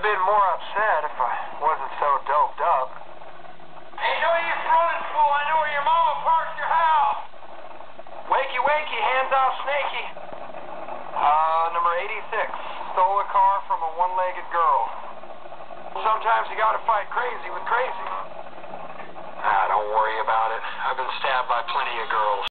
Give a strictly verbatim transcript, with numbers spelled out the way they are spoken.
been more upset if I wasn't so doped up. Ain't no use running, fool. I know where your mama parked your house. Wakey, wakey, hands off Snakey. Uh, number eighty-six. Stole a car from a one-legged girl. Sometimes you gotta fight crazy with crazy. Ah, don't worry about it. I've been stabbed by plenty of girls.